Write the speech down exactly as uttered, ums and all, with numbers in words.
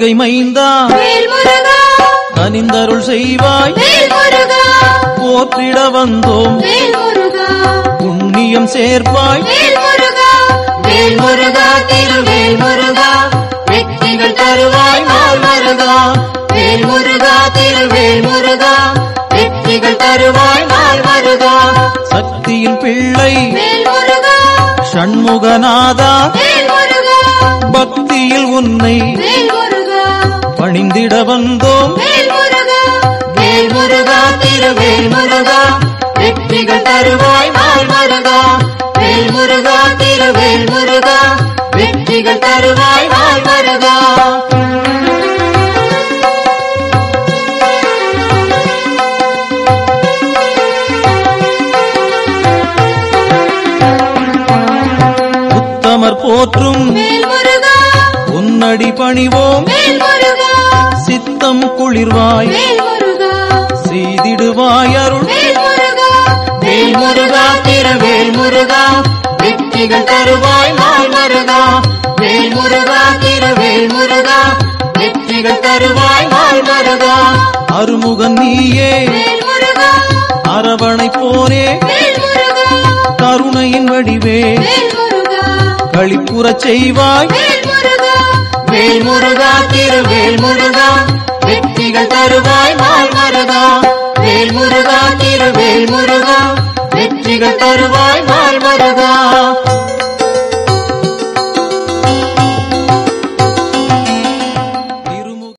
கார்த்திகை மைந்தா வேல் முருகா கனிந்தருள் செய்வாய் வேல் முருகா போற்றிட வந்தோம் வேல் முருகா புண்ணியம் சேர்ப்பாய் வேல் முருகா வேல் முருகா திருவேல் முருகா வெற்றிகள் தருவாய் நாள் முருகா வேல் முருகா திருவேல் முருகா வெற்றிகள் தருவாய் நாள் முருகா சக்தியின் பிள்ளை வேல் முருகா ஷண்முகநாதா வேல் முருகா பக்தியில் உன்னை வேல் முருகா பணிந்திட வந்தோம் வேல் முருகா வேல் முருகா திருவேல் முருகா வெற்றிகள் தருவாய் நாள் முருகா வேல் முருகா திருவேல் முருகா வெற்றிகள் தருவாய் நாள் முருகா உத்தமர் போற்றும் வேல் முருகா உன்னடி பணிவோம் வேல் முருகா சித்தம் குளிர்வாய் வேல் முருகா செய்திடுவாய் அருள் வேல் முருகா வேல் முருகா திருவேல் முருகா வெற்றிகள் தருவாய் நாள் முருகா வேல் முருகா திருவேல் முருகா வெற்றிகள் தருவாய் நாள் முருகா அருமுகன் நீயே வேல் முருகா அரவணை போரே வேல் முருகா கருணையின் வடிவே வேல் முருகா களிப்புறச் செய்வாய் வேல் முருகா வேல் முருகா திருவேல் முருகா வெற்றிகள் தருவாய் நாள் முருகா வேல் முருகா திருவேல் முருகா வெற்றிகள் தருவாய் நாள் முருகா